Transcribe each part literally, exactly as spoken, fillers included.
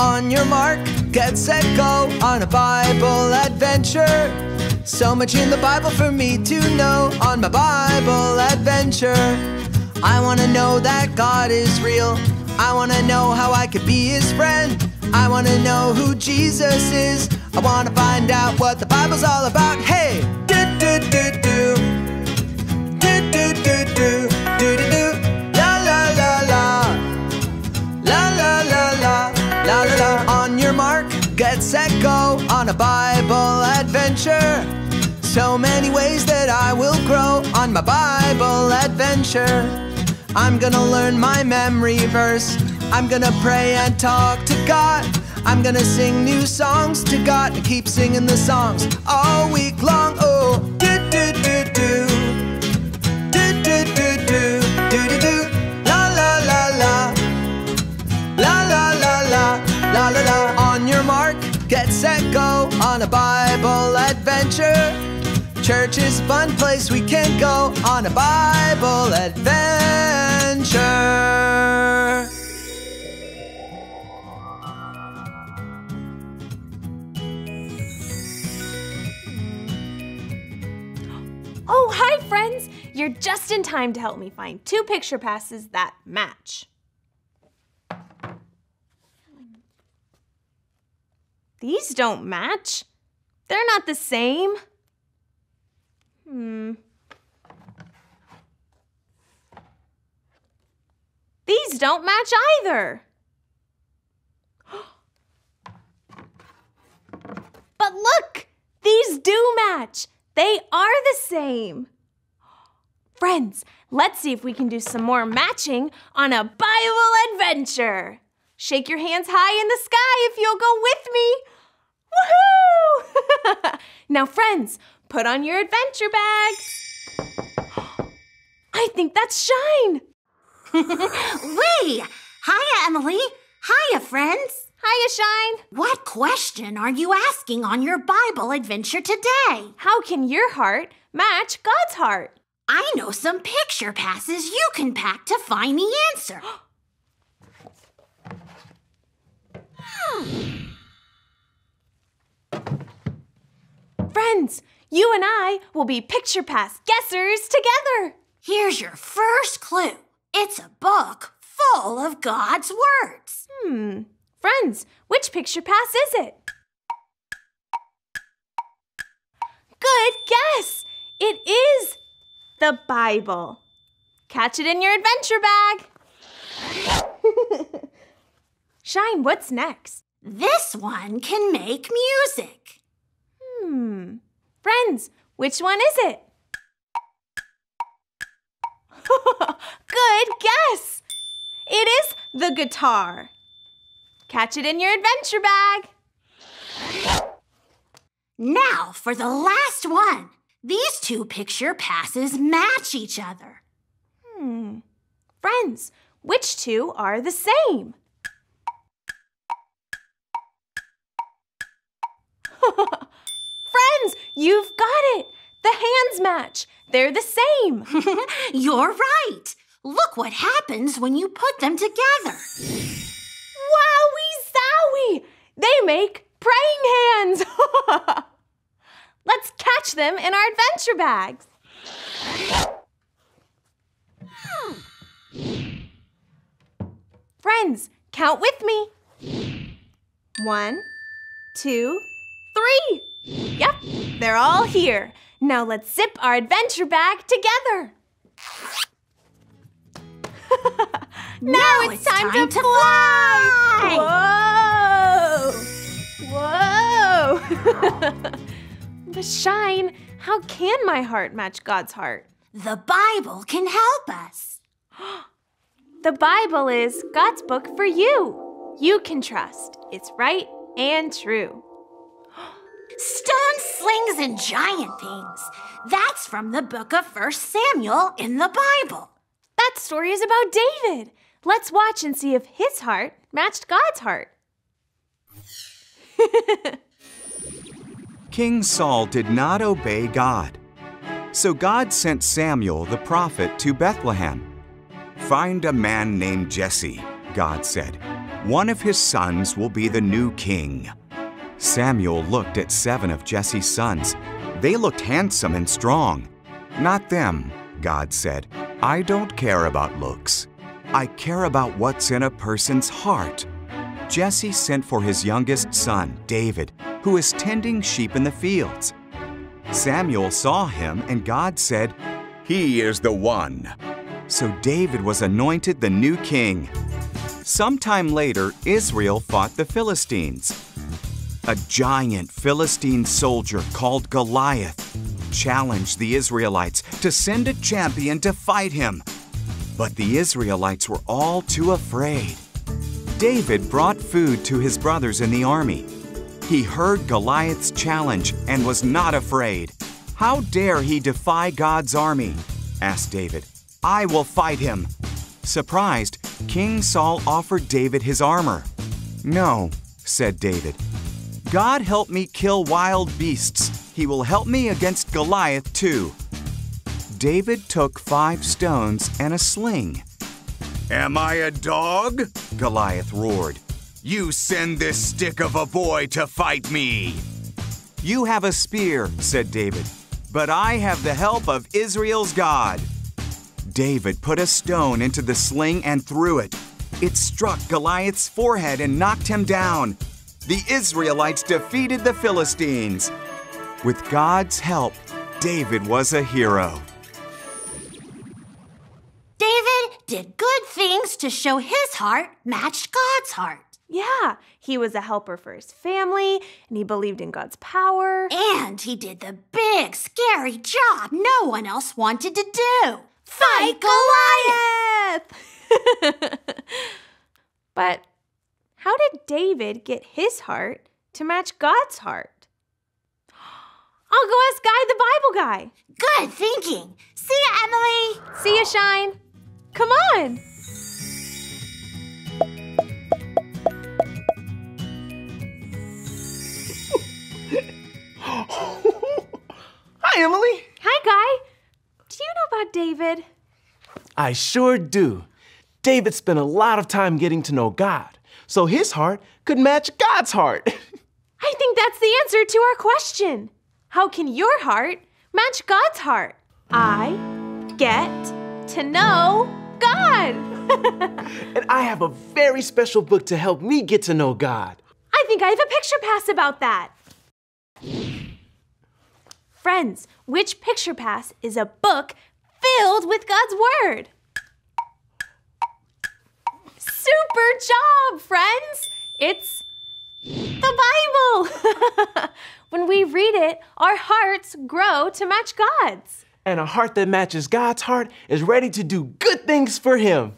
On your mark, get set, go on a Bible adventure. So much in the Bible for me to know on my Bible adventure. I want to know that God is real. I want to know how I could be His friend. I want to know who Jesus is. I want to find out what the Bible's all about. Hey! Do do do do. Do do do do. Do do do. La la la la. La la la la. La la la. On your mark, get set, go on a Bible adventure. So many ways that I will grow on my Bible adventure. I'm gonna learn my memory verse. I'm gonna pray and talk to God. I'm gonna sing new songs to God and keep singing the songs all week long. Oh, do do do do. Do do do do. Do do do. La la la la. La la la la. La la la. On your mark, get set, go on a Bible adventure. Church is a fun place we can go on a Bible adventure. Oh, hi friends! You're just in time to help me find two picture passes that match. These don't match. They're not the same. Hmm. These don't match either. But look, these do match. They are the same. Friends, let's see if we can do some more matching on a Bible adventure. Shake your hands high in the sky if you'll go with me. Woohoo! Now, friends, put on your adventure bags. I think that's Shine. Wee! Hiya, Emily. Hiya, friends. Hiya, Shine. What question are you asking on your Bible adventure today? How can your heart match God's heart? I know some picture passes you can pack to find the answer. Friends, you and I will be picture pass guessers together. Here's your first clue. It's a book full of God's words. Hmm. Friends, which picture pass is it? Good guess. It is the Bible. Catch it in your adventure bag. Shine, what's next? This one can make music. Hmm. Friends, which one is it? Good guess. It is the guitar. Catch it in your adventure bag. Now for the last one. These two picture passes match each other. Hmm. Friends, which two are the same? Friends, you've got it. The hands match. They're the same. You're right. Look what happens when you put them together. Wowie zowie! They make praying hands. Let's catch them in our adventure bags. Friends, count with me. One, two, three. Yep, they're all here. Now let's zip our adventure bag together. now, now it's, it's time, time to, to fly. fly. Whoa! Whoa! But Shine, how can my heart match God's heart? The Bible can help us. The Bible is God's book for you. You can trust. It's right and true. Stone, slings, and giant things. That's from the book of First Samuel in the Bible. That story is about David. Let's watch and see if his heart matched God's heart. King Saul did not obey God. So God sent Samuel the prophet to Bethlehem. "Find a man named Jesse," God said. One of his sons will be the new king. Samuel looked at seven of Jesse's sons. They looked handsome and strong. Not them, God said. I don't care about looks. I care about what's in a person's heart. Jesse sent for his youngest son, David, who is tending sheep in the fields. Samuel saw him, and God said, "He is the one." So David was anointed the new king. Sometime later, Israel fought the Philistines. A giant Philistine soldier called Goliath challenged the Israelites to send a champion to fight him. But the Israelites were all too afraid. David brought food to his brothers in the army. He heard Goliath's challenge and was not afraid. "How dare he defy God's army?" asked David. "I will fight him." Surprised, King Saul offered David his armor. "No," said David. "God help me kill wild beasts. He will help me against Goliath too." David took five stones and a sling. "Am I a dog?" Goliath roared. "You send this stick of a boy to fight me." "You have a spear," said David, "but I have the help of Israel's God." David put a stone into the sling and threw it. It struck Goliath's forehead and knocked him down. The Israelites defeated the Philistines. With God's help, David was a hero. David did good things to show his heart matched God's heart. Yeah, he was a helper for his family, and he believed in God's power. And he did the big, scary job no one else wanted to do. Fight Goliath! But how did David get his heart to match God's heart? I'll go ask Guy the Bible guy. Good thinking. See ya, Emily. See ya, Shine. Come on. Hi, Emily. Hi, Guy. Do you know about David? I sure do. David spent a lot of time getting to know God, so his heart could match God's heart. I think that's the answer to our question. How can your heart match God's heart? I get to know God. And I have a very special book to help me get to know God. I think I have a picture pass about that. Friends, Which Picture Pass is a book filled with God's Word. Super job, friends! It's the Bible. When we read it, our hearts grow to match God's. And a heart that matches God's heart is ready to do good things for Him.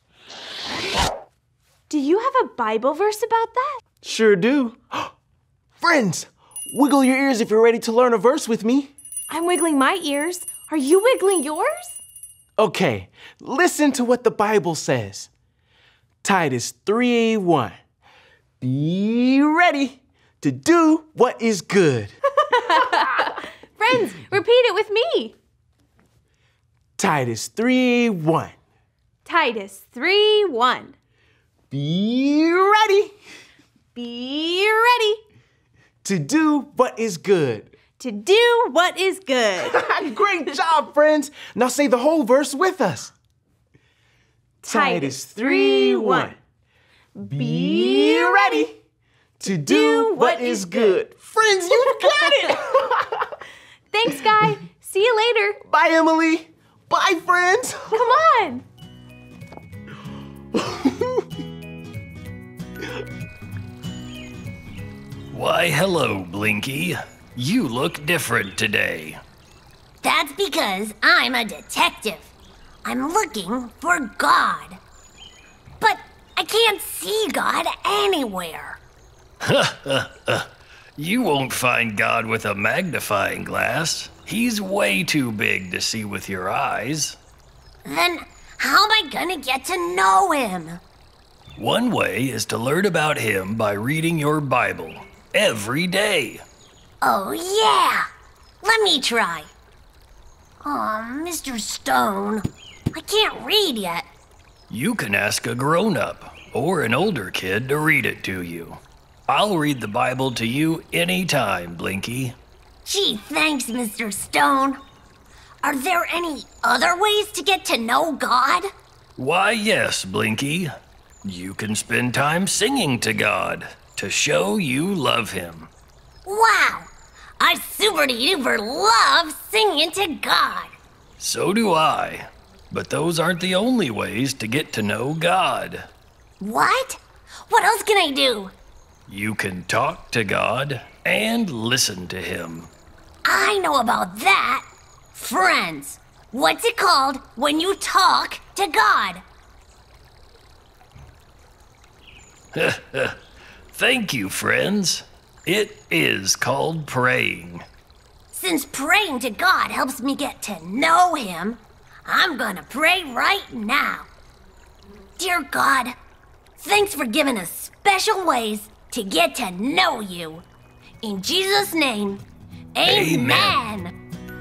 Do you have a Bible verse about that? Sure do. Friends, wiggle your ears if you're ready to learn a verse with me. I'm wiggling my ears. Are you wiggling yours? Okay, listen to what the Bible says. Titus three one. Be ready to do what is good. Friends, repeat it with me. Titus three one. Titus three one. Be ready Be ready to do what is good. to do what is good. Great job, friends. Now say the whole verse with us. Titus three one. Be ready to do what is good. Friends, you got it. Thanks, Guy. See you later. Bye, Emily. Bye, friends. Come on. Why, hello, Blinky. You look different today. That's because I'm a detective. I'm looking for God. But I can't see God anywhere. You won't find God with a magnifying glass. He's way too big to see with your eyes. Then how am I gonna get to know him? One way is to learn about him by reading your Bible every day. Oh, yeah. Let me try. Aw, Mister Stone, I can't read yet. You can ask a grown-up, or an older kid to read it to you. I'll read the Bible to you anytime, Blinky. Gee, thanks, Mister Stone. Are there any other ways to get to know God? Why, yes, Blinky. You can spend time singing to God to show you love Him. Wow! I super duper love singing to God. So do I. But those aren't the only ways to get to know God. What? What else can I do? You can talk to God and listen to Him. I know about that. Friends, what's it called when you talk to God? Thank you, friends. It is called praying. Since praying to God helps me get to know Him, I'm gonna pray right now. Dear God, thanks for giving us special ways to get to know You. In Jesus' name, amen. Amen.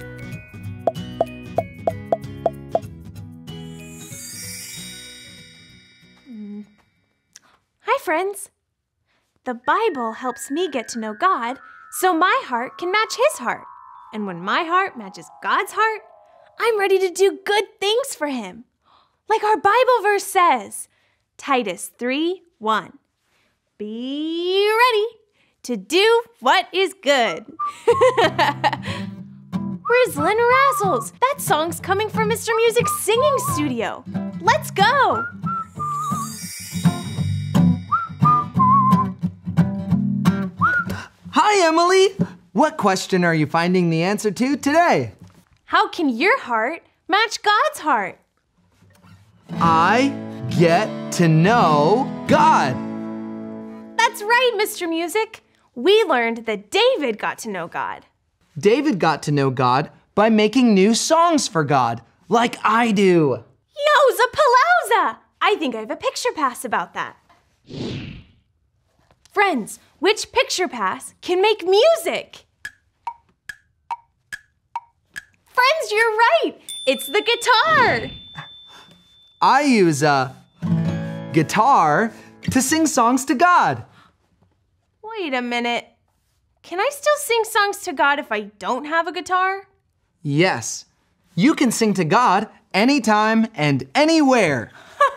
Hi, friends. The Bible helps me get to know God so my heart can match His heart. And when my heart matches God's heart, I'm ready to do good things for Him. Like our Bible verse says, Titus three one. Be ready to do what is good. Rizzlin' Razzles! That song's coming from Mister Music's singing studio. Let's go! Hi, Emily. What question are you finding the answer to today? How can your heart match God's heart? I get to know God. That's right, Mister Music. We learned that David got to know God. David got to know God by making new songs for God, like I do. Yowza palooza! I think I have a picture pass about that. Friends, which picture pass can make music? Friends, you're right! It's the guitar! I use a guitar to sing songs to God. Wait a minute. Can I still sing songs to God if I don't have a guitar? Yes, you can sing to God anytime and anywhere.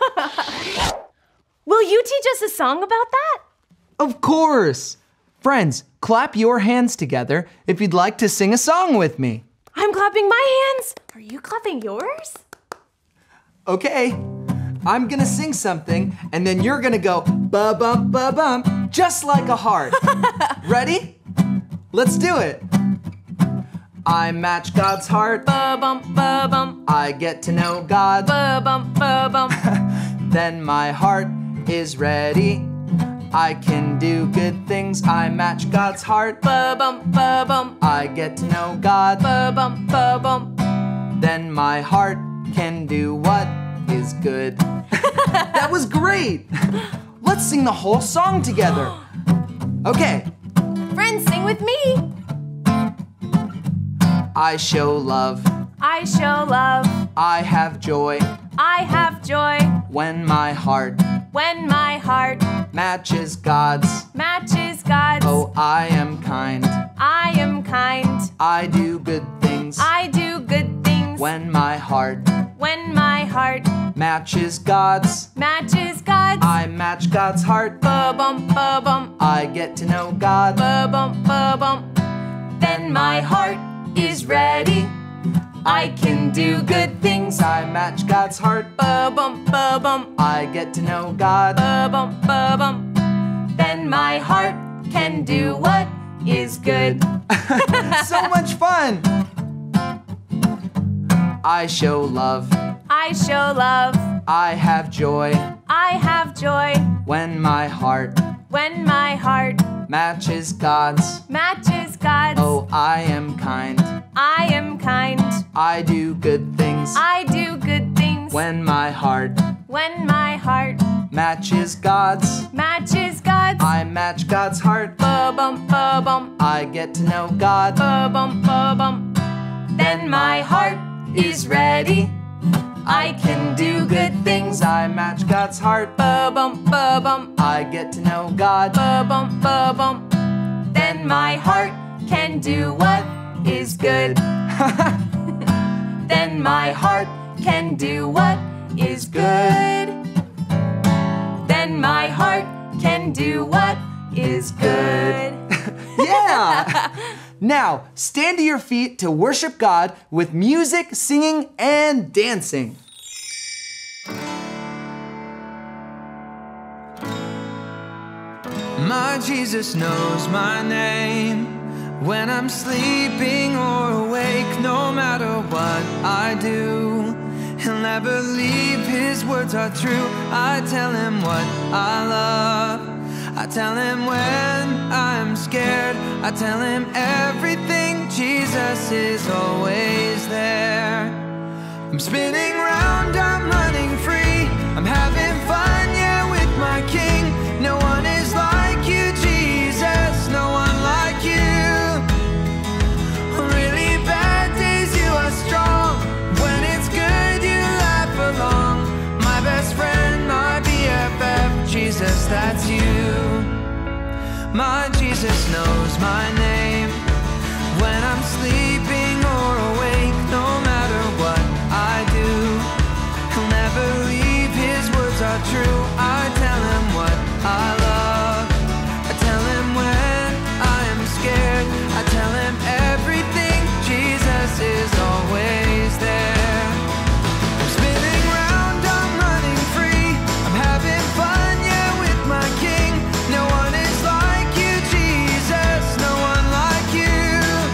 Will you teach us a song about that? Of course. Friends, clap your hands together if you'd like to sing a song with me. I'm clapping my hands. Are you clapping yours? Okay, I'm gonna sing something and then you're gonna go ba-bump, ba-bump, just like a heart. Ready? Let's do it. I match God's heart. Ba-bump, ba-bump. I get to know God. Ba-bump, ba-bump. Then my heart is ready. I can do good things. I match God's heart. Ba-bump, ba-bump. I get to know God. Ba-bump, ba-bump. Then my heart can do what is good. That was great. Let's sing the whole song together. Okay. Friends, sing with me. I show love. I show love. I have joy. I have joy. When my heart When my heart matches God's. matches God's. Oh, I am kind. I am kind. I do good things. I do good things. When my heart When my heart matches God's. matches God's. I match God's heart. Ba-bump, ba-bump. I get to know God. Ba-bump, ba-bump. Then my heart is ready. I can do good things. I match God's heart. Ba-bump, ba-bump. I get to know God. Ba-bump, ba-bump. Then my heart can do what is good. So much fun! I show love. I show love. I have joy. I have joy. When my heart When my heart matches God's. matches God's. Oh, I am kind. I am kind. I do good things. I do good things. When my heart When my heart matches God's. matches God's. I match God's heart. Ba-bump, ba-bump. I get to know God. Ba-bump, ba-bump. Then my heart is ready. I can do good things. I match God's heart. Ba-bum, ba-bum, I get to know God. ba-bum, ba-bum. Then my heart can do what is good. Then my heart can do what is good. Then my heart can do what is good. Yeah! Now, stand to your feet to worship God with music, singing, and dancing. My Jesus knows my name. When I'm sleeping or awake, no matter what I do, He'll never leave, His words are true. I tell Him what I love. I tell Him when I'm scared. I tell Him everything. Jesus is always there. I'm spinning round, I'm running free. I'm having fun, yeah, with my King. No one is like you, Jesus. No one like you. Really bad days, you are strong. When it's good, you laugh along. My best friend, my B F F, Jesus, that's you. My Jesus knows my name. When I'm sleeping or awake, no matter what I do, He'll never leave, His words are true. I tell Him what I love. I tell Him when I am scared. I tell Him everything. Jesus is always there. I'm spinning round, I'm running free. I'm having fun, yeah, with my King. No one is like you, Jesus. No one like you.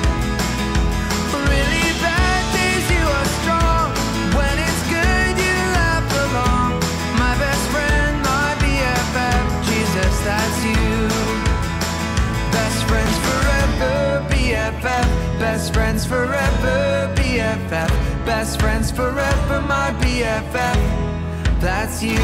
Really bad days, you are strong. When it's good, you laugh along. My best friend, my B F F, Jesus, that's you. Best friends forever, B F F. Best friends forever, B F F. Best friends forever, my B F F. That's you.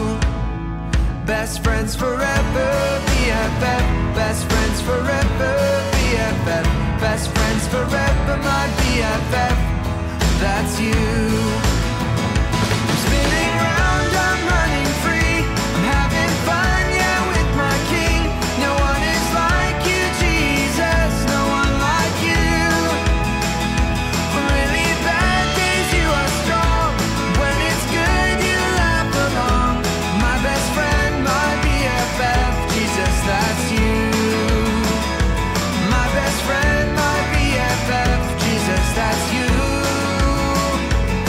Best friends forever, B F F. Best friends forever, B F F. Best friends forever, my B F F. That's you. I'm spinning round, I'm running free. I'm having fun, yeah, with my King. No one is like you, Jesus. No one like you. Really bad days, you are strong. When it's good, you laugh along. My best friend, my B F F, Jesus, that's you. My best friend, my B F F, Jesus, that's you.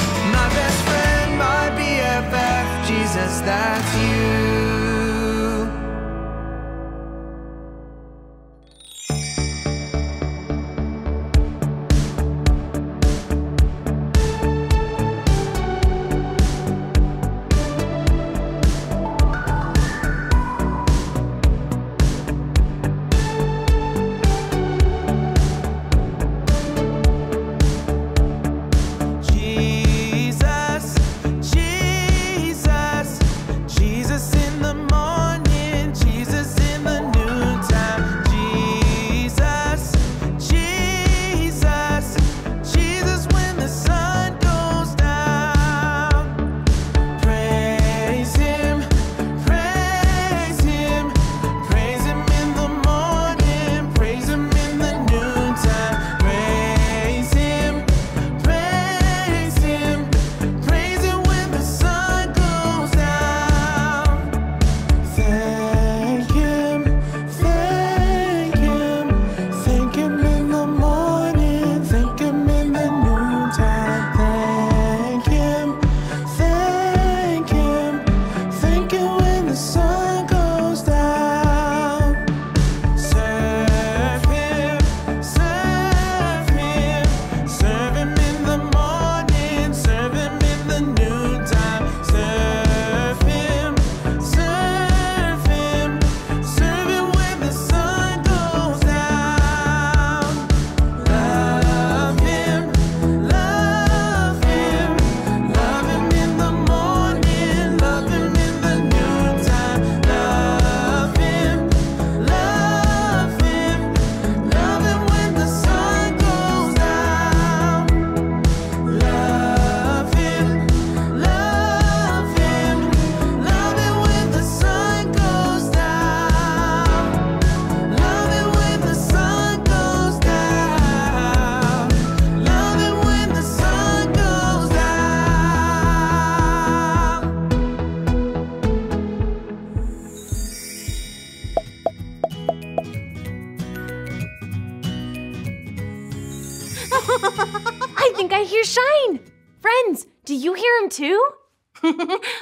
I think I hear Shine. Friends, do you hear him too? There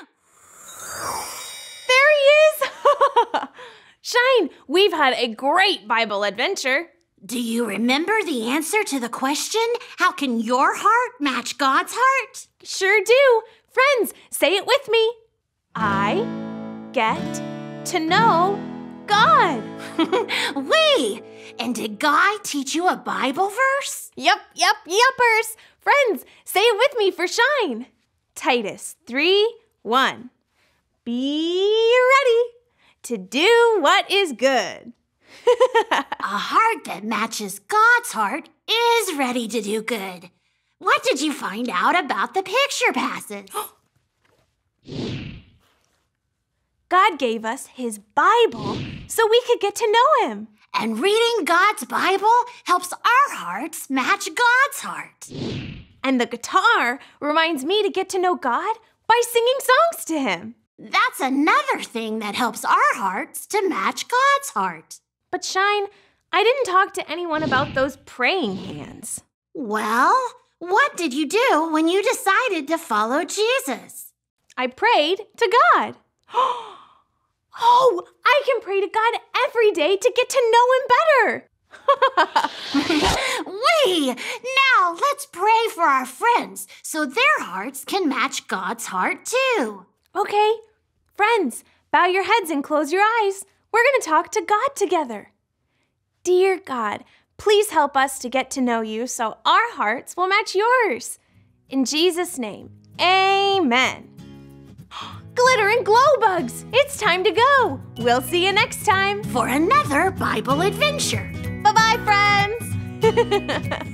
he is! Shine, we've had a great Bible adventure. Do you remember the answer to the question, how can your heart match God's heart? Sure do. Friends, say it with me. I get to know God. Wait, and did God teach you a Bible verse? Yep, yep, yuppers. Friends, say it with me for Shine. Titus three one. Be ready to do what is good. A heart that matches God's heart is ready to do good. What did you find out about the picture passes? God gave us his Bible so we could get to know him. And reading God's Bible helps our hearts match God's heart. And the guitar reminds me to get to know God by singing songs to him. That's another thing that helps our hearts to match God's heart. But Shine, I didn't talk to anyone about those praying hands. Well, what did you do when you decided to follow Jesus? I prayed to God. Oh, I can pray to God every day to get to know him better. Wait, now let's pray for our friends so their hearts can match God's heart too. Okay, friends, bow your heads and close your eyes. We're going to talk to God together. Dear God, please help us to get to know you so our hearts will match yours. In Jesus' name, amen. Glitter and glow bugs, it's time to go. We'll see you next time For another Bible adventure. Bye-bye, friends.